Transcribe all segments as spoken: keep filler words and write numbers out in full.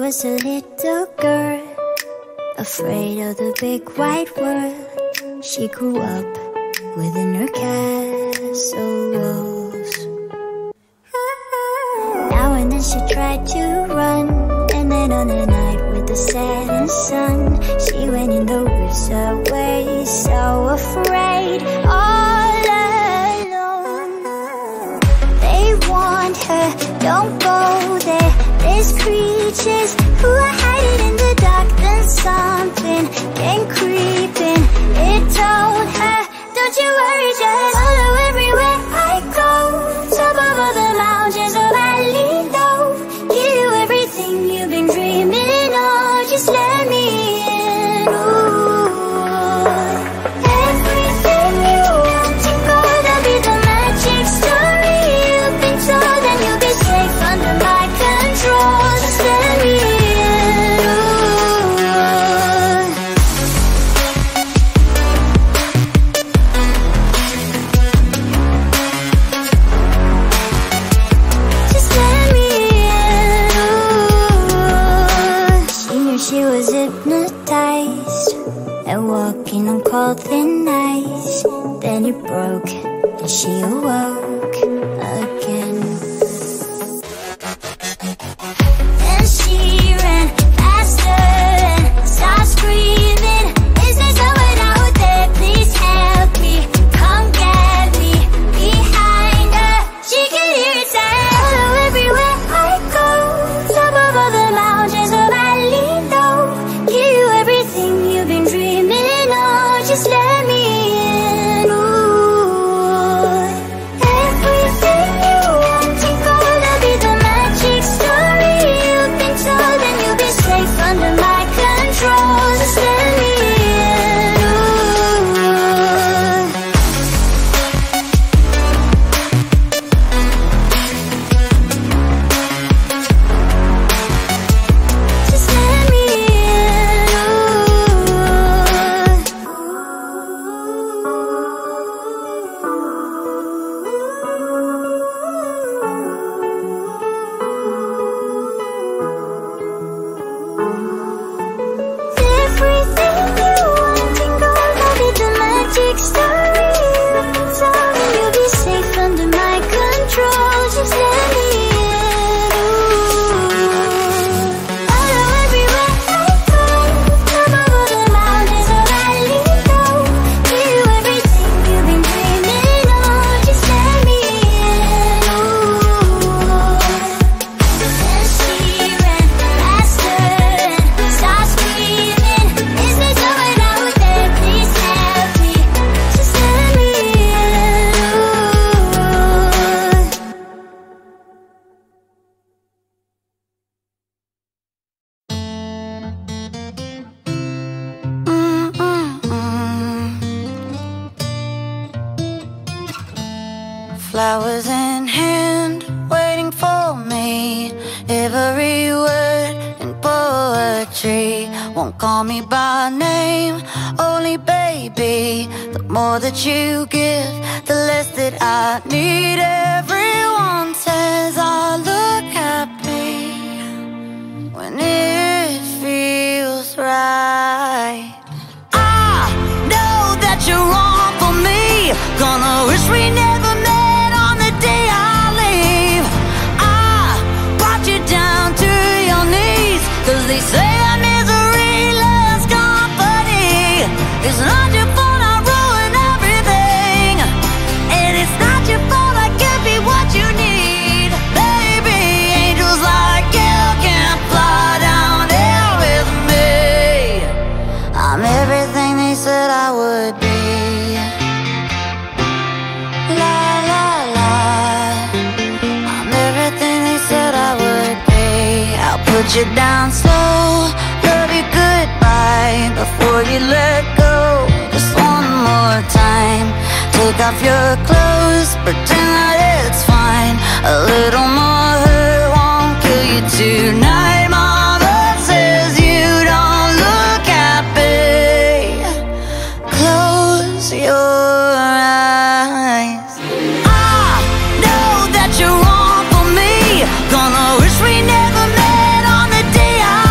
was a little girl, afraid of the big white world. She grew up within her castle walls. Now and then she tried to run, and then on a night with the setting sun, she went in the woods away, so afraid, all alone. They warned her, don't go there, there's creatures who are hiding in the dark. Then something came creeping, it told her, don't you worry, just follow everywhere I go. Top of all the mountains or valley low, give you everything you've been dreaming of, just let me in. Ooh. Everything you want to go, that'll be the magic story you've been told, and you'll be safe under my control, just let me in. She was hypnotized and walking on cold thin ice. Then it broke and she awoke again. Then she ran faster and started screaming, is there someone out there? Please help me, come get me. Behind her, she could hear it say, follow everywhere I go. Top of all the mountains of valley, give you everything you've been dreaming of, just let me in. Ooh. Everything you want to go, that'll be the magic story you've been told, and you'll be safe under my control, just let me in. Ooh. Just let me flowers in hand, waiting for me. Every word in poetry won't call me by name, only baby. The more that you give, the less that I need. Everyone says I look happy when it feels right. I know that you're wrong for me, gonna wish we never cause they say that misery loves company. It's not your fault I ruin everything, and it's not your fault I can't be what you need. Baby, angels like you can't fly down here with me. I'm everything they said I would be. La la la, I'm everything they said I would be. I'll put you down slow, love you goodbye before you let go. Just one more time, take off your clothes, pretend that it's fine. A little more hurt won't kill you tonight. Mama says you don't look happy, close your eyes. I know that you're wrong for me, gonna wish we never met on the day I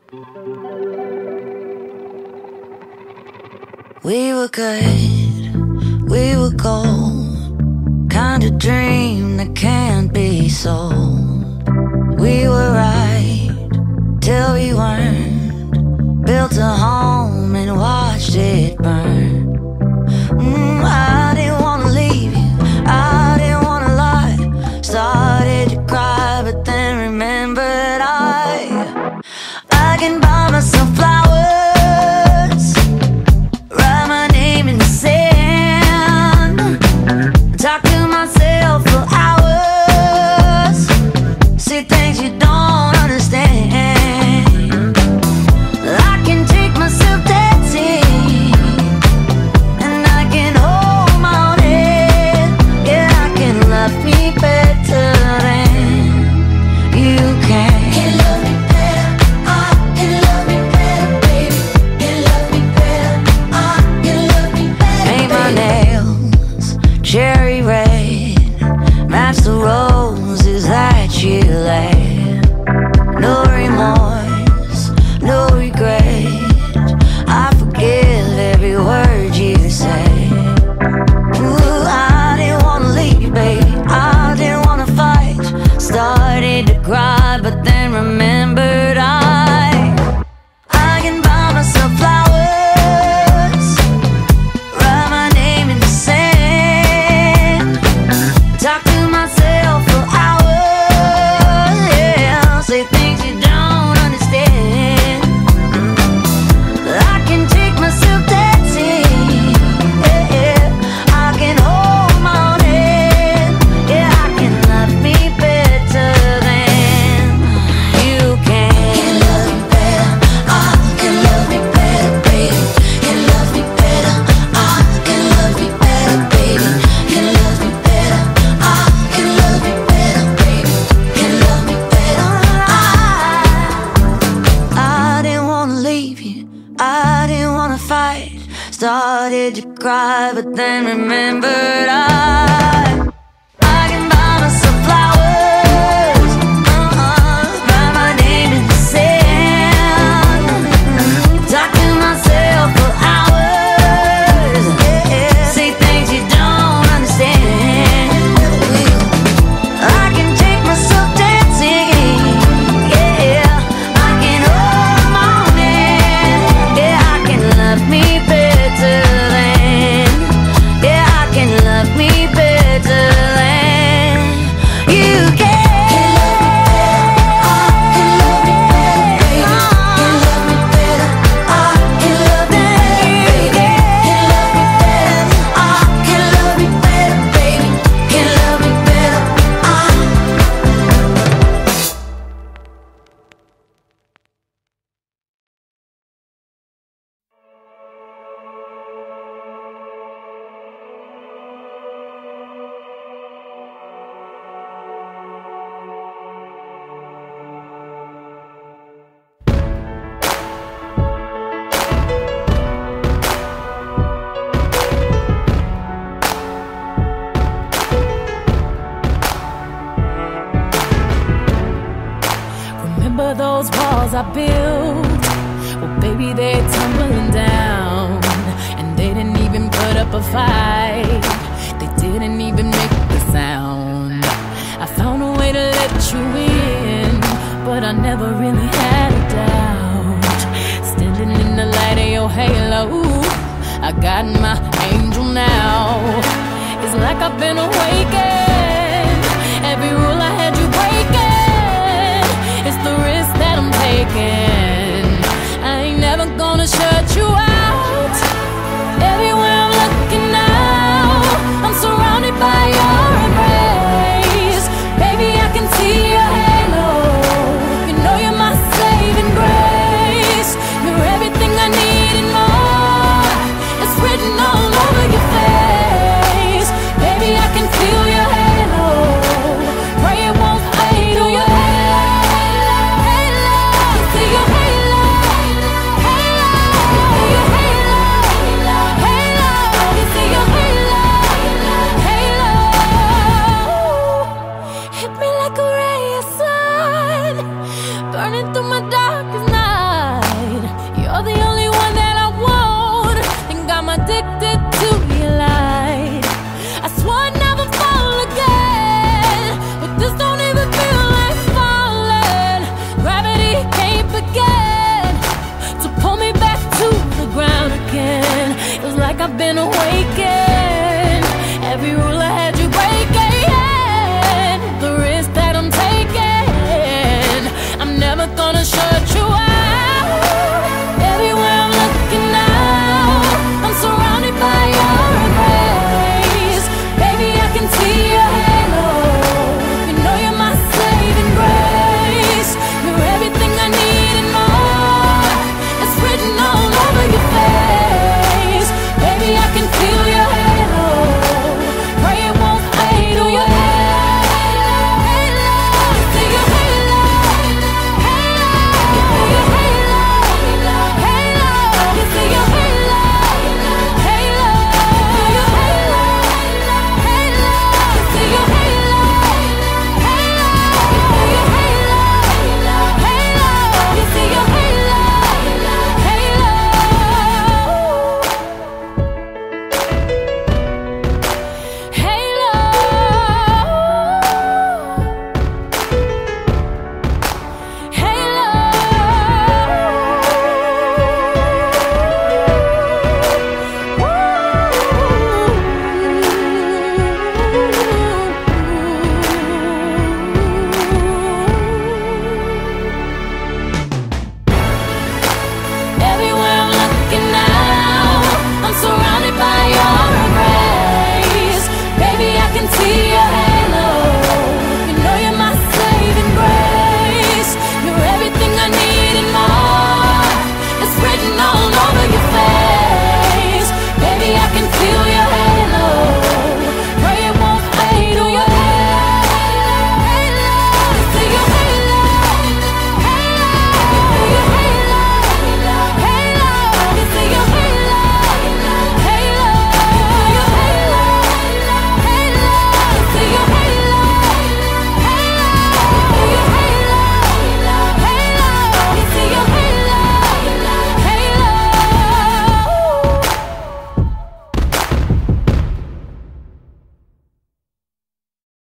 We were good, we were gold, kind of dream that can't be sold. We were right till we weren't, built a home and watched it burn. mm, I didn't wanna leave you, I didn't wanna lie. Started to cry but then remembered I I can buy myself flowers, talk to myself for hours, see things you don't understand. I can take myself dancing, and I can hold my own head. Yeah, I can love me better than you can. Can love me better, I can love me better, baby. Can love me better, I can love me better. Paint my nails cherry red, match the roses that you laid. No remorse, no regret, I forgive every word you say. Ooh, I didn't wanna leave you, baby, I didn't wanna fight. Started to cry but then remembered I I can buy myself flowers, write my name in the sand, talk to myself for hours, yeah, say things you don't understand. I can take myself dancing, yeah, yeah. I can hold my own head, yeah, I can love me better than you can. Can love me better, I can love me better, baby. Can love me better, I can love me better, baby. Can love me better, I can love me better, baby. Can love me better, I I didn't wanna leave you, I didn't wanna fight. Started to cry but then remembered I I can buy myself flowers, uh-uh, write my name in the sand, talk to myself for hours, yeah, say things you don't understand. I can take myself dancing, yeah, I can hold my own hand, yeah, I can love me better than, yeah, I can love me better than you can. Can love me better, I can love me better, baby. Can love me better, I can love me better, baby. Can love me better, I Remember those walls I built? Well, baby, they're tumbling down, and they didn't even put up a fight. They didn't even make the sound. I found a way to let you in, but I never really had a doubt. Standing in the light of your halo, I got my angel now. It's like I've been awakened. Every rule I had you breaking, it's the risk that I'm taking. I ain't never gonna shut you out. Everywhere I'm looking now, I'm surrounded by your embrace. Baby, I can see your halo. You know you're my saving grace. You're everything I need and more. It's written all over your face. Baby, I can feel your halo. baby, rule